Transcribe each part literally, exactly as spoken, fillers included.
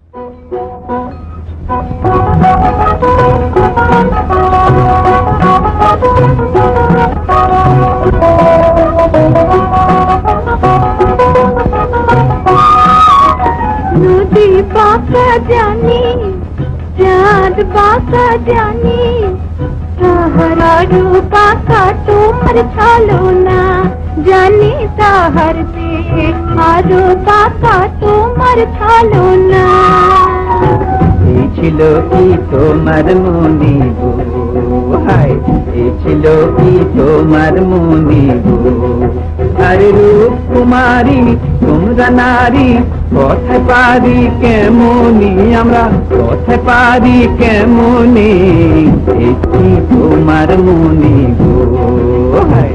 নদী বাঁকা জানি, চাঁদ বাঁকা জানি, তাহারও বাঁকা তোমার ছলনা জানি, তাহার চেয়ে আরো বাঁকা তোমার ছলনা। এই ছিল কি তোমার মনে গো, হায় এই ছিল কি তোমার মনে গো। আরে রূপ কুমারী তোমরা নারী, কথায় পারি কেমনি আমরা, কথায় পারি কেমনি। এই কি তোমার মনে গো, হায়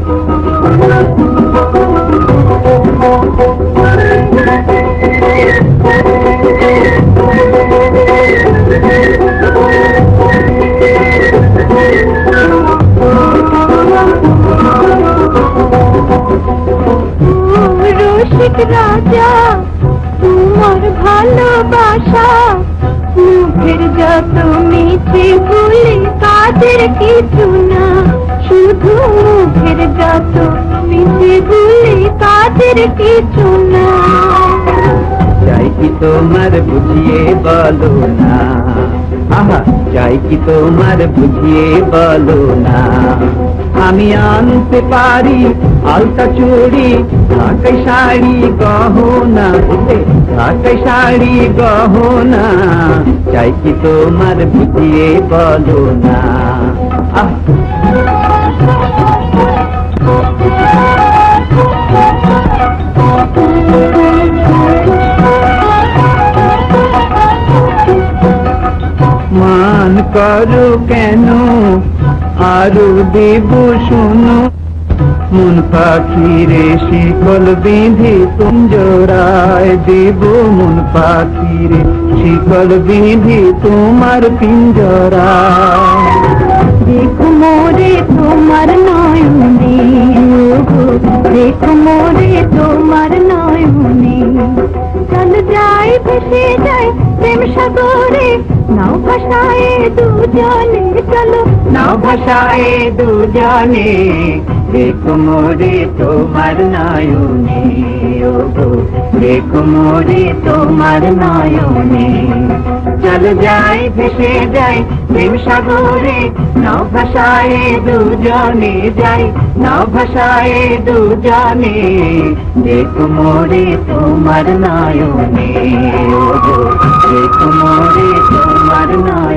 রসিক রাজা তোমার ভালোবাসা, মুখের যত মিছে বলি কাজের কিছু না, শুধু মুখের যত মিছে বলি কাজের কিছু না। চাই কি তোমার বুঝিয়ে বলো না, আহা চাই কি তোমার বুঝিয়ে বলো না। আমি আনতে পারি আলতা চুড়ি, ঢাকাই শাড়ি গহনা, ঢাকাই শাড়ি গহনা, চাই কি তোমার বুঝিয়ে বলো না। আহ মান করো কেন আরো দেব শোনো, মন পাখিরে শিকল বেঁধে পিঞ্জরায় দেব, মন পাখিরে শিকল বেঁধে তোমার পিঞ্জরায়। দেখো মোরে তোমার নয়নে, দেখো মোরে তোমার নয়নে, চল যাই ভেসে যাই প্রেম সাগরে, নাও ভাষায় দুজনে, চলো নাও ভাষায় দুজনে। দেখো মোরে তোমার নয়নে, ওগো দেখো মোরে তোমার নয়নে, চল যাই ভেসে যাই প্রেম সাগরে, নাও ভাষায় দুজনে যাই, নাও ভাষায় দুজনে। দেখো মোরে তোমার নয়নে, ওগো দেখো মোরে তোমার নয়নে।